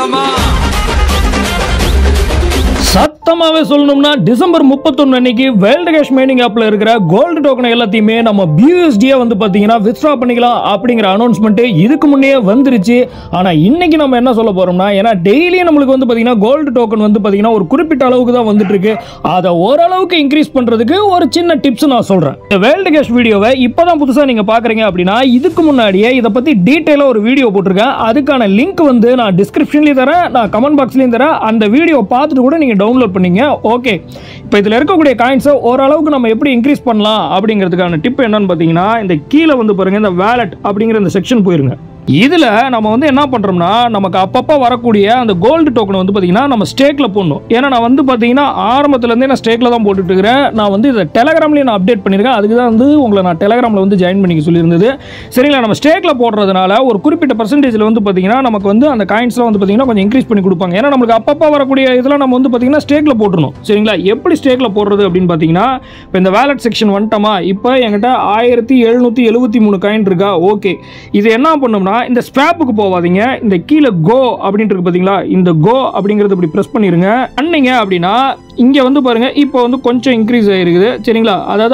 சத்தமாவே சொல்லணும்னா டிசம்பர் 31 அன்னைக்கு Wildcash mining ஆப்ல இருக்கிற கோல்டு டோக்கன் எல்லாத்தையுமே நம்ம BUSD வந்து பாத்தீங்கன்னா வித்ட்ரா பண்ணிக்கலாம் அப்படிங்கிற அனௌன்ஸ்மெண்ட் இதுக்கு முன்னே வந்துருச்சு. ஆனா இன்னைக்கு நம்ம என்ன சொல்ல போறோம்னா, ஏன்னா டெய்லி நம்மளுக்கு வந்து பாத்தீங்கன்னா கோல்டு டோக்கன் வந்து பாத்தீங்கன்னா ஒரு குறிப்பிட்ட அளவுக்கு தான் வந்துட்டு இருக்கு. அதை ஓரளவுக்கு இன்க்ரீஸ் பண்றதுக்கு ஒரு சின்ன டிப்ஸ் நான் சொல்றேன். இந்த Wildcash வீடியோவை இப்பதான் புதுசா நீங்க பாக்குறீங்க அப்படின்னா இதுக்கு முன்னாடியே இதை பத்தி டீடைலா ஒரு வீடியோ போட்டிருக்கேன். அதுக்கான லிங்க் வந்து நான் டிஸ்கிரிப்ஷன்லயும் தரேன், நான் கமெண்ட் பாக்ஸ்லயும் தரேன். அந்த வீடியோ பார்த்துட்டு கூட நீங்க டவுன்லோட் பண்ணீங்க. ஓகே, இப்போ இதில் இருக்கக்கூடிய காயின்ஸை ஓரளவுக்கு நம்ம எப்படி இன்க்ரீஸ் பண்ணலாம் அப்படிங்கிறதுக்கான டிப் என்னன்னு பார்த்தீங்கன்னா, இந்த கீழே வந்து பாருங்க, இந்த வேலட் அப்படிங்கிற இந்த செக்ஷன் போயிருங்க. இதில் நம்ம வந்து என்ன பண்ணுறோம்னா, நமக்கு அப்பப்போ வரக்கூடிய அந்த கோல்டு டோக்கனை வந்து பார்த்தீங்கன்னா நம்ம ஸ்டேக்கில் போடணும். ஏன்னா நான் வந்து பார்த்தீங்கன்னா ஆரம்பத்துலேருந்தே நான் ஸ்டேக்கில் தான் போட்டுட்டு இருக்கிறேன். நான் வந்து இதை டெலகிராம்லேயே நான் அப்டேட் பண்ணியிருக்கேன். அதுக்கு தான் வந்து உங்களை நான் டெலகிராமில் வந்து ஜாயின் பண்ணிக்க சொல்லியிருந்தது. சரிங்களா, நம்ம ஸ்டேக்கில் போடுறதுனால ஒரு குறிப்பிட்ட பர்சன்டேஜில் வந்து பார்த்தீங்கன்னா நமக்கு வந்து அந்த காயின்ஸ்லாம் வந்து பார்த்தீங்கன்னா கொஞ்சம் இன்க்ரீஸ் பண்ணி கொடுப்பாங்க. ஏன்னா நம்மளுக்கு அப்பப்போ வரக்கூடிய இதெல்லாம் நம்ம வந்து பார்த்தீங்கன்னா ஸ்டேக்கில் போட்டுருணும். சரிங்களா, எப்படி ஸ்டேக்கில் போடுறது அப்படின்னு பார்த்தீங்கன்னா, இப்போ இந்த வேலட் செக்ஷன் வந்துட்டோமா, இப்போ என்கிட்ட 1773 காயின் இருக்கா. ஓகே, இது என்ன பண்ணோம்னா, இந்த ஸ்வாப்புக்கு போவாதீங்க, இந்த கீழே கோ அப்படின்ட்டு இருக்கு பாத்தீங்களா, இந்த கோ அப்படிங்கறது இப்படி பிரஸ் பண்ணிருங்க. பண்ணீங்க அப்படின்னா இங்க வந்து பாருங்க, இப்போ வந்து கொஞ்சம் இன்க்ரீஸ் ஆயிருக்குது. சரிங்களா, அதாவது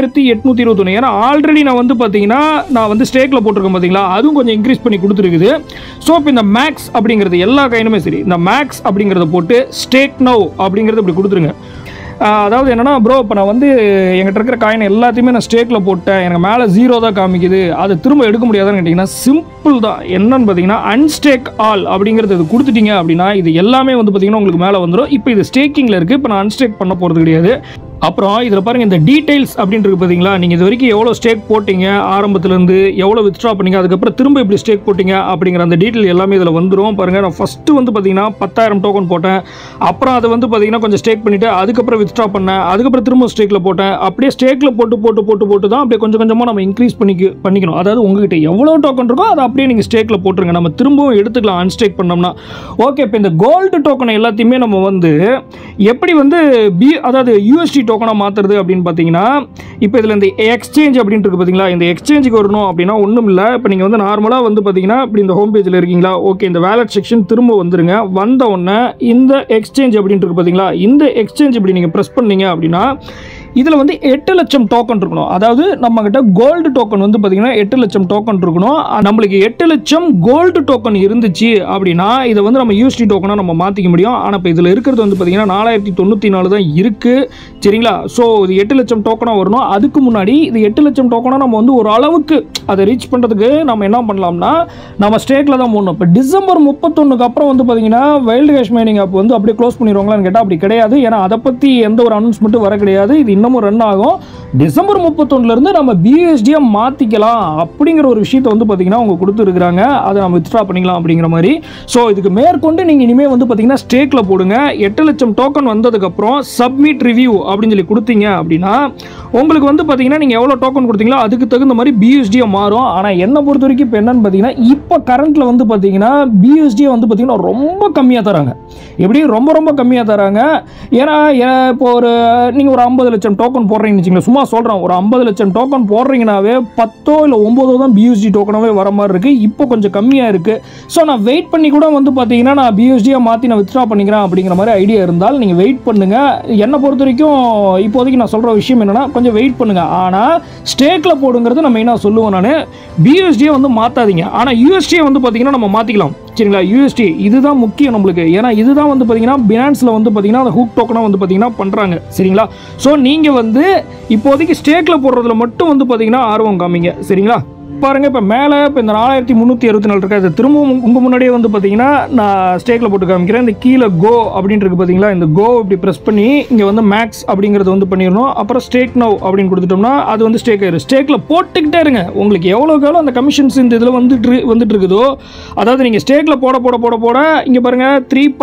1821. ஏன்னா ஆல்ரெடி நான் வந்து பாத்தீங்கன்னா நான் வந்து ஸ்டேக்ல போட்டிருக்கேன் பாத்தீங்களா, அதுவும் கொஞ்சம் இன்க்ரீஸ் பண்ணி கொடுத்துருக்குது. ஸோ இப்போ இந்த மேக்ஸ் அப்படிங்கிறது எல்லா காயினுமே சரி, இந்த மேக்ஸ் அப்படிங்கிறத போட்டு ஸ்டேக் நவ் அப்படிங்கிறது இப்படி கொடுத்துருங்க. அதாவது என்னன்னா, ப்ரோ இப்போ நான் வந்து எங்கிட்ட இருக்கிற காயின் எல்லாத்தையுமே நான் ஸ்டேக்கில் போட்டேன், எனக்கு மேலே 0 தான் காமிக்குது, அது திரும்ப எடுக்க முடியாதான்னு கேட்டிங்கன்னா சிம்பிள் தான். என்னன்னு பார்த்தீங்கன்னா, அன்ஸ்டேக் ஆல் அப்படிங்கிறது இது கொடுத்துட்டீங்க அப்படின்னா இது எல்லாமே வந்து பார்த்தீங்கன்னா உங்களுக்கு மேலே வந்துடும். இப்போ இது ஸ்டேக்கிங்கில் இருக்குது, இப்போ நான் அன்ஸ்டேக் பண்ண போகிறது கிடையாது. அப்புறம் இதில் பாருங்கள், இந்த டீடைல்ஸ் அப்படின்னு இருக்கு பார்த்தீங்களா, நீங்கள் இது வரைக்கும் எவ்வளோ ஸ்டேக் போட்டீங்க, ஆரம்பத்துலேருந்து எவ்வளோ வித்ட்ரா பண்ணீங்க, அதுக்கப்புறம் திரும்ப இப்படி ஸ்டேக் போட்டீங்க அப்படிங்கிற அந்த டீட்டெயில் எல்லாமே இதில் வந்துடும். பாருங்கள், நான் ஃபஸ்ட்டு வந்து பார்த்தீங்கன்னா 10,000 டோக்கன் போட்டேன், அப்புறம் அதை வந்து பார்த்தீங்கன்னா கொஞ்சம் ஸ்டேக் பண்ணிவிட்டு அதுக்கப்புறம் வித்ட்ரா பண்ணேன், அதுக்கப்புறம் திரும்ப ஸ்டேக்கில் போட்டேன். அப்படியே ஸ்டேக்கில் போட்டு தான் அப்படியே கொஞ்சம் கொஞ்சமாக நம்ம இன்க்ரீஸ் பண்ணிக்கணும். அதாவது உங்ககிட்ட எவ்வளோ டோக்கன் இருக்கோ அதை அப்படியே நீங்கள் ஸ்டேக்கில் போட்டுருங்க, நம்ம திரும்பவும் எடுத்துக்கலாம் அன்ஸ்டேக் பண்ணோம்னா. ஓகே, இப்போ இந்த கோல்டு டோக்கன் எல்லாத்தையுமே நம்ம வந்து எப்படி வந்து அதாவது USD டோக்கனாக மாற்றுறது அப்படின்னு பார்த்தீங்கன்னா, இப்போ இதில் இந்த எக்ஸ்சேஞ்ச் அப்படின்ட்டு இருக்கு பார்த்தீங்களா, இந்த எக்ஸ்சேஞ்சுக்கு வரணும் அப்படின்னா ஒன்றும் இல்லை. இப்போ நீங்கள் வந்து நார்மலாக வந்து பார்த்தீங்கன்னா இப்படி இந்த ஹோம் பேஜில் இருக்கீங்களா, ஓகே, இந்த வேலட் செக்ஷன் திரும்ப வந்துருங்க. வந்த உடனே இந்த எக்ஸ்சேஞ்ச் அப்படின்ட்டு இருக்கு பார்த்தீங்களா, இந்த எக்ஸ்சேஞ்ச் இப்படி நீங்கள் ப்ரெஸ் பண்ணீங்க அப்படின்னா இதில் வந்து 8 லட்சம் டோக்கன் இருக்கணும். அதாவது நம்மகிட்ட கோல்டு டோக்கன் வந்து பார்த்தீங்கன்னா 8 லட்சம் டோக்கன் இருக்கணும். நம்மளுக்கு 8 லட்சம் கோல்டு டோக்கன் இருந்துச்சு அப்படின்னா இதை வந்து நம்ம USD டோக்கனாக நம்ம மாற்றிக்க முடியும். ஆனால் இப்போ இதில் இருக்கிறது வந்து பார்த்தீங்கன்னா 4094 தான் இருக்குது. சரிங்களா, ஸோ இது 8 லட்சம் டோக்கனாக வரணும். அதுக்கு முன்னாடி இது 8 லட்சம் டோக்கனாக நம்ம வந்து ஒரு அளவுக்கு அதை ரீச் பண்ணுறதுக்கு நம்ம என்ன பண்ணலாம்னா, நம்ம ஸ்டேக்கில் தான் போடணும். இப்போ டிசம்பர் 31க்கு அப்புறம் வந்து பார்த்தீங்கன்னா Wildcash மைனிங் ஆப் வந்து அப்படியே க்ளோஸ் பண்ணிடுவாங்களான்னு கேட்டால் அப்படி கிடையாது. ஏன்னா அதை பற்றி எந்த ஒரு அனௌன்ஸ்மெண்ட்டும் வர கிடையாது. இது இன்னமும் ரன் ஆகும். டிசம்பர் 31லேருந்து நம்ம BUSD மாற்றிக்கலாம் அப்படிங்கிற ஒரு விஷயத்தை வந்து பார்த்தீங்கன்னா அவங்க கொடுத்துருக்குறாங்க. அதை நம்ம வித்ட்ரா பண்ணிக்கலாம் அப்படிங்கிற மாதிரி. ஸோ இதுக்கு மேற்கொண்டு நீங்கள் இனிமேல் வந்து பார்த்தீங்கன்னா ஸ்டேக்கில் போடுங்க. 8 லட்சம் டோக்கன் வந்ததுக்கப்புறம் சப்மிட் ரிவ்யூ அப்படின்னு சொல்லி கொடுத்தீங்க அப்படின்னா உங்களுக்கு வந்து பார்த்தீங்கன்னா நீங்கள் எவ்வளோ டோக்கன் கொடுத்தீங்களோ அதுக்கு தகுந்த மாதிரி BUSD மாறும். ஆனால் என்னை பொறுத்த வரைக்கும் இப்போ என்னன்னு பார்த்தீங்கன்னா, இப்போ கரண்ட்டில் வந்து பார்த்தீங்கன்னா BUSD வந்து பார்த்தீங்கன்னா ரொம்ப கம்மியாக தராங்க. எப்படி ரொம்ப கம்மியாக தராங்க. ஏன்னா இப்போ நீங்கள் ஒரு 50 லட்சம் டோக்கன் போடுறீங்கன்னு வச்சுங்களேன், சும்மா சொல்கிறேன், ஒரு 50 லட்சம் டோக்கன் போடுறீங்கனாவே 10 இல்லை 9 தான் BUSD டோக்கனாகவே வர மாதிரி இருக்குது. இப்போ கொஞ்சம் கம்மியாக இருக்குது. ஸோ நான் வெயிட் பண்ணி கூட வந்து பார்த்தீங்கன்னா நான் BUSD மாற்றி நான் வித்ட்ரா பண்ணிக்கிறேன் அப்படிங்கிற மாதிரி ஐடியா இருந்தால் நீங்கள் வெயிட் பண்ணுங்கள். என்னை பொறுத்த வரைக்கும் இப்போதைக்கு நான் சொல்கிற விஷயம் என்னென்னா, கொஞ்சம் வெயிட் பண்ணுங்கள். ஆனால் ஸ்டேக்கில் போடுங்கிறது நான் மெயினாக சொல்லுவேன். நான் BUSD வந்து மாற்றாதீங்க, ஆனால் USD வந்து பார்த்தீங்கன்னா நம்ம மாற்றிக்கலாம். சரிங்களா, USD இதுதான் முக்கியம் நம்மளுக்கு. ஏன்னா இதுதான் வந்து பார்த்தீங்கன்னா பினான்ஸில் வந்து பார்த்தீங்கன்னா அந்த ஹூக் டோக்கனாக வந்து பார்த்தீங்கன்னா பண்ணுறாங்க. சரிங்களா, ஸோ நீங்கள் வந்து இப்போதைக்கு ஸ்டேக்கில் போடுறதுல மட்டும் வந்து பார்த்தீங்கன்னா ஆர்வம் காமிங்க. சரிங்களா, பாருங்க, இப்போ மேலே இப்போ இந்த 4364 இருக்கா, இது திரும்பவும் உங்கள் முன்னாடியே வந்து பார்த்தீங்கன்னா நான் ஸ்டேக்கில் போட்டு காமிக்கிறேன். இந்த கீழே கோ அப்படின்ட்டு இருக்கு பார்த்தீங்களா, இந்த கோ இப்படி ப்ரெஸ் பண்ணி இங்கே வந்து மேக்ஸ் அப்படிங்கிறது வந்து பண்ணிடணும். அப்புறம் ஸ்டேக் நவ் அப்படின்னு கொடுத்துட்டோம்னா அது வந்து ஸ்டேக் ஆயிரும். ஸ்டேக்கில் போட்டுக்கிட்டே இருங்க. உங்களுக்கு எவ்வளோக்கு எவ்வளோ அந்த கமிஷன்ஸ் இந்த இதில் வந்துட்டு இருக்குதோ, அதாவது நீங்கள் ஸ்டேக்கில் போட இங்கே பாருங்கள்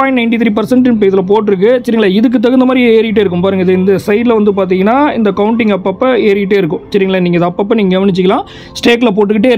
3.93% இப்போ இதில் போட்டிருக்கு. சரிங்களா, இதுக்கு தகுந்த மாதிரி ஏறிட்டே இருக்கும். பாருங்கள், இது இந்த சைடில் வந்து பார்த்தீங்கன்னா இந்த கவுண்டிங் அப்பப்போ ஏறிட்டே இருக்கும். சரிங்களா, நீங்கள் இதை அப்பப்போ நீங்கள் கவனிச்சிக்கலாம். ஸ்டேக்கில் போட்டுக்கிட்டே இருங்க.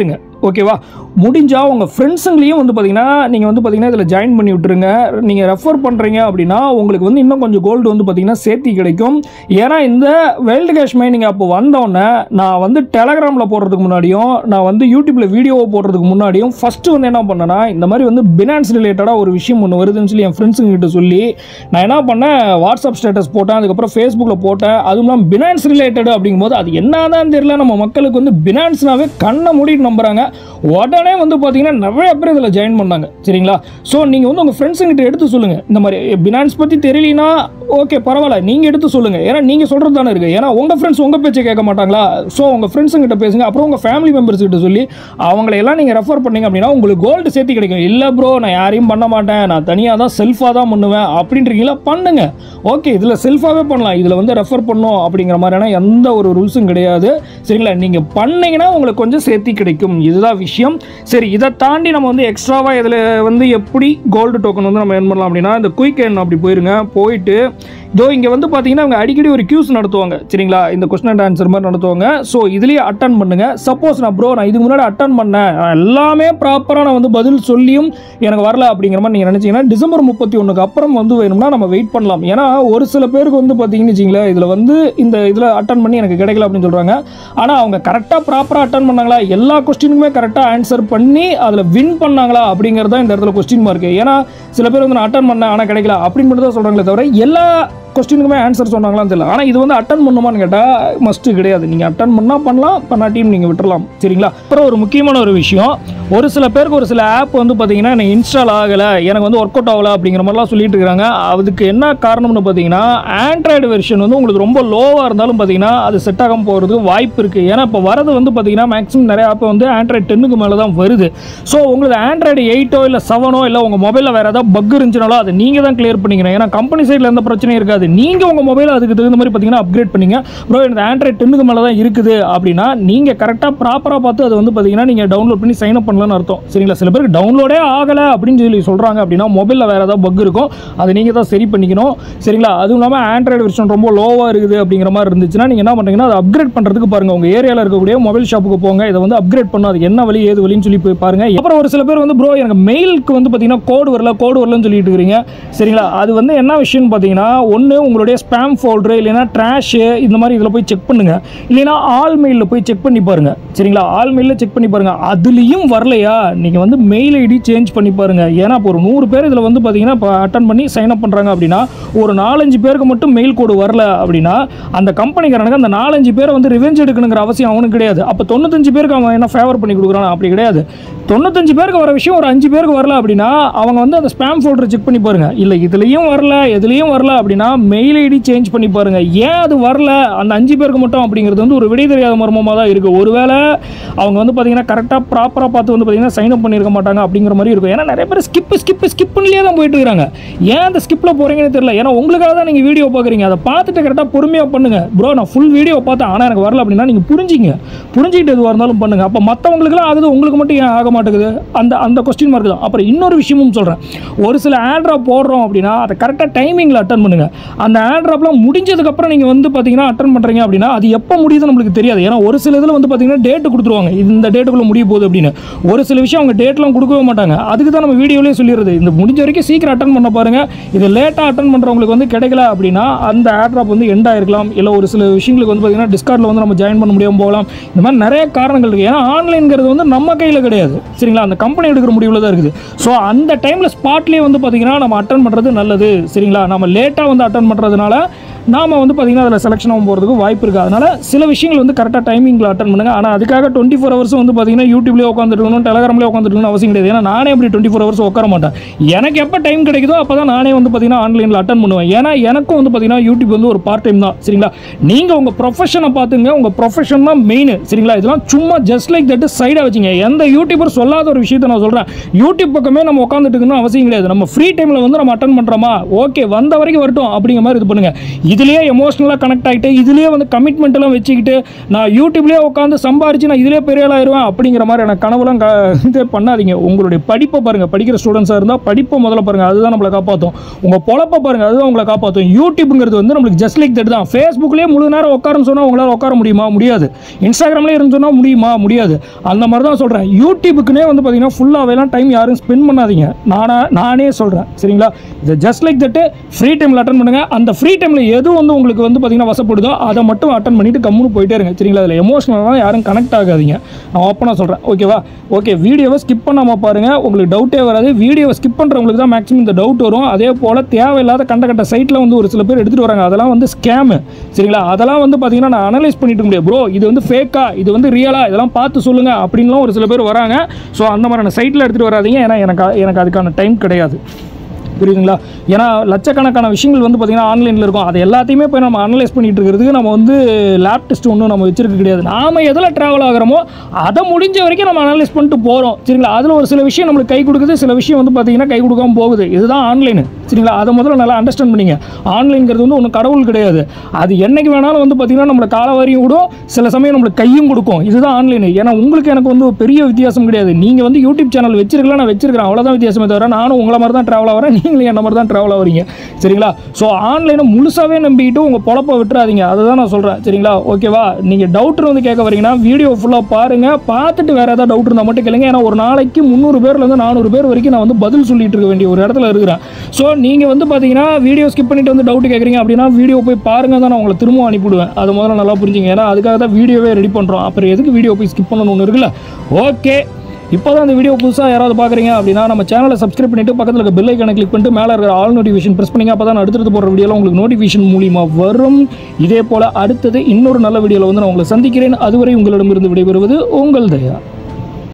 ஓகேவா? முடிஞ்சால் உங்கள் ஃப்ரெண்ட்ஸுங்களையும் வந்து பார்த்தீங்கன்னா நீங்கள் வந்து பார்த்தீங்கன்னா இதில் ஜாயின் பண்ணி விட்டுருங்க. நீங்கள் ரெஃபர் பண்ணுறீங்க அப்படின்னா உங்களுக்கு வந்து இன்னும் கொஞ்சம் கோல்டு வந்து பார்த்தீங்கன்னா சேர்த்தி கிடைக்கும். ஏன்னா இந்த வைல்டு கேஷ் மைனிங் அப்போ வந்தோடனே நான் வந்து டெலகிராமில் போடுறதுக்கு முன்னாடியும் நான் வந்து யூடியூப்பில் வீடியோவை போடுறதுக்கு முன்னாடியும் ஃபஸ்ட்டு வந்து என்ன பண்ணேன்னா இந்த மாதிரி வந்து பினான்ஸ் ரிலேட்டடாக ஒரு விஷயம் ஒன்று வருதுன்னு சொல்லி என் ஃப்ரெண்ட்ஸுங்கிட்ட சொல்லி நான் என்ன பண்ணேன், வாட்ஸ்அப் ஸ்டேட்டஸ் போட்டேன், அதுக்கப்புறம் ஃபேஸ்புக்கில் போட்டேன். அதுவும் இல்லாமல் பினான்ஸ் ரிலேட்டடு அப்படிங்கும்போது அது என்னதான் தெரியல, நம்ம மக்களுக்கு வந்து பினான்ஸ்னாவே கண்ணை மூடிட்டு நம்புறாங்க. உடனே வந்து பார்த்தீங்கன்னா நிறைய பேர் இதில் ஜாயின் பண்ணாங்க. சரிங்களா? ஸோ நீங்கள் வந்து உங்கள் ஃப்ரெண்ட்ஸுங்கிட்ட எடுத்து சொல்லுங்கள். இந்த மாதிரி பினான்ஸ் பற்றி தெரியலனா ஓகே பரவாயில்ல, நீங்கள் எடுத்து சொல்லுங்கள். ஏன்னா நீங்கள் சொல்கிறது தானே இருக்குது. ஏன்னா உங்கள் ஃப்ரெண்ட்ஸ் உங்கள் பேச்சை கேட்க மாட்டாங்களா? ஸோ உங்கள் ஃப்ரெண்ட்ஸுங்கிட்ட பேசுங்க. அப்புறம் உங்கள் ஃபேமிலி மெம்பர்ஸ் கிட்ட சொல்லி அவங்களையெல்லாம் நீங்கள் ரெஃபர் பண்ணீங்க அப்படின்னா உங்களுக்கு கோல்டு சேர்த்து கிடைக்கும். இல்லை ப்ரோ நான் யாரையும் பண்ண மாட்டேன், நான் தனியாக தான் செல்ஃபாக தான் பண்ணுவேன் அப்படின்றீங்களா, பண்ணுங்க. ஓகே, இதில் செல்ஃபாகவே பண்ணலாம். இதில் வந்து ரெஃபர் பண்ணணும் அப்படிங்கிற மாதிரியான எந்த ஒரு ரூல்ஸும் கிடையாது. சரிங்களா? நீங்கள் பண்ணீங்கன்னா உங்களுக்கு கொஞ்சம் சேர்த்து கிடைக்கும். இதுதான் விஷயம். சரி, இதை தாண்டி நம்ம வந்து எக்ஸ்ட்ராவாக இதில் வந்து எப்படி கோல்டு டோக்கன் வந்து நம்ம ஏர்ன் பண்ணலாம் அப்படின்னா இந்த குயிக் ஏர்ன் அப்படி போயிருங்க. போயிட்டு இதோ இங்கே வந்து பார்த்தீங்கன்னா அவங்க அடிக்கடி ஒரு கியூஸ் நடத்துவாங்க. சரிங்களா? இந்த கொஸ்டின் அண்ட் ஆன்சர் மாதிரி நடத்துவாங்க. ஸோ இதுலேயே அட்டன் பண்ணுங்கள். சப்போஸ் நான் ப்ரோ நான் இதுக்கு முன்னாடி அட்டன் பண்ணேன், எல்லாமே ப்ராப்பராக நான் வந்து பதில் சொல்லியும் எனக்கு வரல அப்படிங்கிற மாதிரி நீங்கள் நினச்சிங்கன்னா டிசம்பர் 31க்கு அப்புறம் வந்து வேணும்னா நம்ம வெயிட் பண்ணலாம். ஏன்னா ஒரு சில பேருக்கு வந்து பார்த்தீங்கன்னு வச்சிங்களேன் இதில் வந்து இதில் அட்டன் பண்ணி எனக்கு கிடைக்கல அப்படின்னு சொல்கிறாங்க. ஆனால் அவங்க கரெக்டாக ப்ராப்பராக அட்டன் பண்ணாங்களா, எல்லா கொஸ்டினுக்குமே கரெக்டாக ஆன்சர் பண்ணி அதில் வின் பண்ணாங்களா அப்படிங்கிறது தான் இந்த இடத்துல கொஸ்டின் மார்க். ஏன்னா சில பேர் வந்து நான் அட்டன் பண்ணேன் ஆனால் கிடைக்கல அப்படின்னு மட்டும் தான் சொல்கிறாங்களே தவிர எல்லா கொஸ்டினுக்குமே ஆன்சர் சொன்னாங்களான்னு தெரியல. ஆனால் இது வந்து அட்டன் பண்ணுமான்னு கேட்டால் மஸ்ட்டு கிடையாது. நீங்கள் அட்டன் பண்ணால் பண்ணலாம், பண்ணாட்டியும் நீங்கள் விட்டுறலாம். சரிங்களா? அப்புறம் ஒரு முக்கியமான ஒரு விஷயம், ஒரு சில பேருக்கு ஒரு சில ஆப் வந்து பார்த்தீங்கன்னா எனக்கு இன்ஸ்டால் ஆகலை, எனக்கு வந்து ஒர்க் அவுட் ஆகலை அப்படிங்கிற மாதிரிலாம் சொல்லிட்டு இருக்காங்க. அதுக்கு என்ன காரணம்னு பார்த்தீங்கன்னா ஆண்ட்ராய்டு வெர்ஷன் வந்து உங்களுக்கு ரொம்ப லோவாக இருந்தாலும் பார்த்தீங்கன்னா அது செட் ஆகாமல் போகிறதுக்கு வாய்ப்பு இருக்குது. ஏன்னா இப்போ வரது வந்து பார்த்தீங்கன்னா மேக்ஸிமம் நிறைய ஆப் வந்து ஆண்ட்ராய்டு 10க்கு மேலே தான் வருது. ஸோ உங்களுக்கு ஆண்ட்ராய்டு 8ஓ இல்லை 7ஓ இல்லை உங்கள் மொபைலில் வேறு ஏதாவது பக் இருந்துச்சுனாலும் அதை நீங்கள் தான் கிளியர் பண்ணிக்கணும். ஏன்னா கம்பெனி சைடில் எந்த பிரச்சனையும் இருக்காது. நீங்கள் உங்கள் மொபைலை அதுக்கு தகுந்த மாதிரி பார்த்தீங்கன்னா அப்கிரேட் பண்ணிங்க. ப்ரோ எனக்கு ஆண்ட்ராய்டு 10க்கு மேலே தான் இருக்குது அப்படின்னா நீங்கள் கரெக்டாக ப்ராப்பராக பார்த்து அதை வந்து பார்த்தீங்கன்னா நீங்கள் டவுன்லோட் பண்ணி சைன் அப் பண்ணலாம்னு அர்த்தம். சரிங்களா? சில பேருக்கு டவுன்லோடே ஆகலை அப்படின்னு சொல்லி சொல்கிறாங்க அப்படின்னா மொபைலில் வேறு ஏதாவது பக் இருக்கும், அதை நீங்கள் தான் சரி பண்ணிக்கணும். சரிங்களா? அதுவும் இல்லாமல் ஆண்ட்ராய்டு வெர்ஷன் ரொம்ப லோவாக இருக்குது அப்படிங்கிற மாதிரி இருந்துச்சுன்னா நீங்கள் என்ன பண்ணுறீங்கன்னா அதை அப்கிரேட் பண்ணுறதுக்கு பாருங்கள். உங்கள் ஏரியாவில் இருக்கக்கூடிய மொபைல் ஷாப்புக்கு போங்க, இதை வந்து அப்கிரேட் பண்ணணும். அது என்ன வழி ஏது வழின்னு சொல்லி போய் பாருங்கள். அப்புறம் ஒரு சில பேர் வந்து ப்ரோ எனக்கு மெயிலுக்கு வந்து பார்த்தீங்கன்னா கோடு வரலன்னு சொல்லிட்டு இருக்கிறீங்க. சரிங்களா? அது வந்து என்ன விஷயம்னு பார்த்தீங்கன்னா ஒன்று உங்களுடைய ஸ்பேம் ஃபோல்டரு இல்லைனா ட்ராஷு இந்த மாதிரி இதில் போய் செக் பண்ணுங்கள். இல்லைனா ஆல் மெயிலில் போய் செக் பண்ணி பாருங்கள். சரிங்களா? ஆல் மெயிலில் செக் பண்ணி பாருங்கள். அதுலேயும் வரலையா நீங்கள் வந்து மெயில் ஐடி சேஞ்ச் பண்ணி பாருங்கள். ஏன்னா இப்போ ஒரு 100 பேர் இதில் வந்து பார்த்தீங்கன்னா இப்போ அட்டன் பண்ணி சைன் அப் பண்ணுறாங்க அப்படின்னா ஒரு 4-5 பேருக்கு மட்டும் மெயில் கோடு வரல அப்படின்னா அந்த கம்பெனிக்காரனுக்கு அந்த 4-5 பேரை வந்து ரிவெஞ்ச் எடுக்கணுங்கிற அவசியம் அவனுக்கு கிடையாது. அப்போ 95 பேருக்கு அவன் என்ன ஃபேவர் பண்ணி கொடுக்குறான்? அப்படி கிடையாது. 95 பேருக்கு வர விஷயம் ஒரு 5 பேருக்கு வரல அப்படின்னா அவங்க வந்து அந்த ஸ்பேம் ஃபோல்டரை செக் பண்ணி பாருங்க. இல்லை இதுலேயும் வரல எதுலேயும் வரல அப்படின்னா மெயில் ஐடி சேஞ்ச் பண்ணி பாருங்க. ஏன் அது வரல அந்த 5 பேருக்கு மட்டும் அப்படிங்கிறது வந்து ஒரு விடை தெரியாத மர்மமாக தான் இருக்குது. ஒருவேளை அவங்க வந்து பார்த்தீங்கன்னா கரெக்டாக ப்ராப்பராக பார்த்து வந்து பார்த்தீங்கன்னா சைன் அப் பண்ணியிருக்க மாட்டாங்க அப்படிங்கிற மாதிரி இருக்கும். ஏன்னா நிறைய பேர் ஸ்கிப்லேயே தான் போயிட்டு இருக்காங்க. ஏன் அந்த ஸ்கிப்பில் போகிறீங்கன்னு தெரியல. ஏன்னா உங்களுக்காக தான் நீங்கள் வீடியோ பார்க்குறீங்க. அதை பார்த்துட்டு கரெக்டாக பொறுமையாக பண்ணுங்க. ப்ரோ நான் ஃபுல் வீடியோ பார்த்தேன் ஆனால் எனக்கு வரல அப்படின்னா நீங்கள் புரிஞ்சுக்கிட்டு எதுவாக இருந்தாலும் பண்ணுங்க. அப்போ மற்றவங்களுக்குலாம் ஆகுது, உங்களுக்கு மட்டும் ஏன் ஆக மாட்டேங்குது? அந்த கொஸ்டின் மார்க் தான். அப்புறம் இன்னொரு விஷயமும் சொல்கிறேன், ஒரு சில ஆட்ராப் போடுறோம் அப்படின்னா அதை கரெக்டாக டைமிங்கில் அட்டன் பண்ணுங்க. அந்த ஆட்ராப்லாம் முடிஞ்சதுக்கப்புறம் நீங்கள் வந்து பார்த்தீங்கன்னா அட்டன் பண்ணுறீங்க அப்படின்னா அது எப்போ முடியுதுன்னு நம்மளுக்கு தெரியாது. ஏன்னா ஒரு சில இதில் வந்து பார்த்தீங்கன்னா டேட்டு கொடுத்துருவாங்க, இந்த டேட்டுக்குள்ளே முடிய போகுது அப்படின்னு. ஒரு சில விஷயம் அவங்க டேட்லாம் கொடுக்கவே மாட்டாங்க. அதுக்கு தான் நம்ம வீடியோலேயே சொல்லிடுறது, இந்த முடிஞ்ச வரைக்கும் சீக்கிரம் அட்டன் பண்ண பாருங்க. இது லேட்டாக அட்டன் பண்ணுறவங்களுக்கு வந்து கிடைக்கல அப்படின்னா அந்த ஆட்ராப் வந்து எண்ட் ஆயிருக்கலாம். இல்லை ஒரு சில விஷயங்களுக்கு வந்து பார்த்தீங்கன்னா டிஸ்கார்டில் வந்து நம்ம ஜாயின் பண்ண முடியாமல் போகலாம். இந்த மாதிரி நிறைய காரணங்கள் இருக்குது. ஏன்னா ஆன்லைன்ங்கிறது வந்து நம்ம கையில் கிடையாது. சரிங்களா? அந்த கம்பெனி எடுக்கிற முடிவில் தான் இருக்குது. ஸோ அந்த டைமில் ஸ்பாட்லேயே வந்து பார்த்தீங்கன்னா நம்ம அட்டன் பண்ணுறது நல்லது. சரிங்களா? நம்ம லேட்டாக வந்து அட்டன் பண்ணுறதுனால நாம் வந்து பார்த்தீங்கன்னா அதில் செலக்ஷன் ஆகும் போகிறதுக்கு வாய்ப்பு இருக்குது. அதனால் சில விஷயங்கள் வந்து கரெக்டாக டைமிங்கில் அட்டன் பண்ணுங்கள். ஆனால் அதுக்காக 24 ஹவர்ஸ் வந்து பார்த்தீங்கன்னா யூடியூப்லேயே உட்காந்துருக்கணும், டெலகிராம்லேயே உட்காந்துருக்கணும் அவசியம் கிடையாது. ஏன்னா நானே அப்படி 24 ஹவர்ஸ் உட்கார மாட்டேன். எனக்கு எப்போ டைம் கிடைக்குதோ அப்போ தான் நானே வந்து பார்த்தீங்கன்னா ஆன்லைனில் அட்டன் பண்ணுவேன். ஏன்னா எனக்கும் வந்து பார்த்தீங்கன்னா யூடியூப் வந்து ஒரு பார்ட் டைம் தான். சரிங்களா? நீங்கள் உங்கள் ப்ரொஃபஷனை பார்த்துங்க. உங்கள் ப்ரொஃபஷன் தான் மெயின். சரிங்களா? இதெல்லாம் சும்மா ஜஸ்ட் லைக் தட் சைடாக வச்சுங்க. எந்த யூடியூபர் சொல்லாத ஒரு விஷயத்தை நான் சொல்கிறேன். யூடியூப் பக்கமே நம்ம உட்காந்துட்டு இருக்கணும் அவசியம் கிடையாது. நம்ம ஃப்ரீ டைமில் வந்து நம்ம அட்டன் பண்ணுறோமா, ஓகே வந்த வரைக்கும் வரட்டும் அப்படிங்கிற மாதிரி இது பண்ணுங்கள். இதுலேயே எமோஷனலாக கனெக்ட் ஆகிட்டு இதுலேயே வந்து கமிட்மெண்ட் எல்லாம் வச்சுக்கிட்டு நான் யூடியூப்லேயே உட்காந்து சம்பாரிச்சு நான் இதிலே பெரிய ஆளாயிருவேன் அப்படிங்கிற மாதிரி எனக்கு கனவுலாம் இதே பண்ணாதீங்க. உங்களுடைய படிப்பை பாருங்கள், படிக்கிற ஸ்டூடெண்ட்ஸாக இருந்தால் படிப்பை முதல்ல பாருங்கள், அதுதான் நம்மளை காப்பாற்றும். உங்கள் பொழப்பை பாருங்கள், அதுதான் உங்களை காப்பாற்றும். யூடியூப்புங்கிறது வந்து நம்மளுக்கு ஜஸ்ட் லைக் தட் தான். ஃபேஸ்புக்லேயே முழு நேரம் உட்காருன்னு சொன்னால் உங்களால் உட்கார முடியுமா? முடியாது. இன்ஸ்டாகிராம்லேயே இருந்து சொன்னால் முடியுமா? முடியாது. அந்த மாதிரி தான் சொல்கிறேன். யூடியூபுக்குனே வந்து பார்த்தீங்கன்னா ஃபுல்லாகவேலாம் டைம் யாரும் ஸ்பெண்ட் பண்ணாதீங்க. நானே சொல்கிறேன் சரிங்களா. இது ஜஸ்ட் லைக் தட்டு ஃப்ரீ டைமில் அட்டன் பண்ணுங்கள். அந்த ஃப்ரீ டைமில் எது வந்து உங்களுக்கு வந்து பார்த்தீங்கன்னா வசப்படுதோ அதை மட்டும் அட்டன் பண்ணிவிட்டு கம்முன்னு போயிட்டே இருங்க சரிங்களா. அதில் எமோஷனலாக யாரும் கனெக்ட் ஆகாதீங்க. நான் ஓப்பனாக சொல்கிறேன் ஓகேவா. ஓகே, வீடியோவை ஸ்கிப் பண்ணாமல் பாருங்கள், உங்களுக்கு டவுட்டே வராது. வீடியோவை ஸ்கிப் பண்ணுறவங்களுக்கு தான் மேக்ஸிமம் இந்த டவுட் வரும். அதே போல் தேவையில்லாத கண்ட சைட்டில் வந்து ஒரு சில பேர் எடுத்துகிட்டு வராங்க, அதெல்லாம் வந்து ஸ்கேமு சரிங்களா. அதெல்லாம் வந்து பார்த்தீங்கன்னா நான் அனலைஸ் பண்ணிட்டு முடியாது. ப்ரோ இது வந்து ஃபேக்கா, இது வந்து ரியலா, இதெல்லாம் பார்த்து சொல்லுங்கள் அப்படின்லாம் ஒரு சில பேர் வராங்க. ஸோ அந்த மாதிரியான சைட்டில் எடுத்துகிட்டு வராதிங்க. ஏன்னா எனக்கு அதுக்கான டைம் கிடையாது புரியுதுங்களா. ஏன்னா லட்சக்கணக்கான விஷயங்கள் வந்து பார்த்திங்கன்னா ஆன்லைனில் இருக்கும். அது எல்லாத்தையுமே போய் நம்ம அனலைஸ் பண்ணிகிட்டு இருக்கிறதுக்கு நம்ம வந்து லேப் டெஸ்ட் ஒன்றும் நம்ம வச்சிருக்க கிடையாது. நாம் எதில் ட்ராவல் ஆகிறோமோ அதை முடிஞ்ச வரைக்கும் நம்ம அனலைஸ் பண்ணிட்டு போகிறோம் சரிங்களா. அதில் ஒரு சில விஷயம் நம்மளுக்கு கை கொடுக்குது, சில விஷயம் வந்து பார்த்திங்கன்னா கை கொடுக்காமல் போகுது. இதுதான் ஆன்லைனு சரிங்களா. அதை முதல்ல நல்லா அண்டர்ஸ்டாண்ட் பண்ணிங்க. ஆன்லைன்கிறது வந்து ஒன்றும் கடவுள் கிடையாது. அது என்றைக்கு வேணாலும் வந்து பார்த்திங்கன்னா நம்மளை காலவாரியும் விடும், சில சமயம் நம்மளுக்கு கையும் கொடுக்கும். இதுதான் ஆன்லைனு. ஏன்னா உங்களுக்கு எனக்கு வந்து ஒரு பெரிய வித்தியாசம் கிடையாது. நீங்கள் வந்து யூடியூப் சேனல் வச்சிருக்கலாம், நான் வச்சிருக்கிறேன், அவ்வளோதான் வித்தியாசமே தவிர நானும் உங்களை மாதிரி தான் ட்ராவல் ஆகிறேன், நீங்களும் என்ன மாதிரி தான் ட்ராவல் ஆகிறீங்க சரிங்களா. ஸோ ஆன்லைனை முழுசாகவே நம்பிட்டு உங்கள் பொழப்பை விட்டுறாதீங்க, அதை தான் நான் சொல்கிறேன் சரிங்களா. ஓகேவா. நீங்கள் டவுட் வந்து கேட்க வரீங்கன்னா வீடியோ ஃபுல்லாக பாருங்கள், பார்த்துட்டு வேறு ஏதாவது டவுட் இருந்தால் மட்டும் கேளுங்க. ஏன்னா ஒரு நாளைக்கு 300 பேர்லேருந்து 400 பேர் வரைக்கும் நான் வந்து பதில் சொல்லிட்டு இருக்க வேண்டிய ஒரு இடத்துல இருக்கிறேன். ஸோ நீங்கள் வந்து பார்த்தீங்கன்னா வீடியோ ஸ்கிப் பண்ணிட்டு வந்து டவுட் கேட்குறீங்க அப்படின்னா வீடியோ போய் பாருங்க தான் நான் உங்களை திரும்ப அனுப்பிவிடுவேன். அது முதல்ல நல்லா புரிஞ்சுங்க. ஏன்னா அதுக்காக தான் வீடியோவே ரெடி பண்ணுறோம். அப்புறம் எதுக்கு வீடியோ போய் ஸ்கிப் பண்ணணும்னு ஒன்று இருக்குல்ல. ஓகே, இப்போ தான் இந்த வீடியோ புதுசாக யாராவது பார்க்குறீங்க அப்படின்னா நம்ம சேனலை சப்ஸ்கிரைப் பண்ணிவிட்டு பக்கத்தில் இருக்க பெல் ஐக்கானை கிளிக் பண்ணிட்டு மேலே இருக்கிற ஆல் நோட்டிஃபிகேஷன் ப்ரெஸ் பண்ணிங்க. அப்போ தான் அடுத்தடுத்து போடுற வீடியோவில் உங்களுக்கு நோட்டிஃபிகேஷன் மூலியமாக வரும். இதே போல் அடுத்தது இன்னொரு நல்ல வீடியோவில் வந்து நான் உங்களை சந்திக்கிறேன். அதுவரை உங்களிடமிருந்து விடைபெறுவது உங்கள் தயா.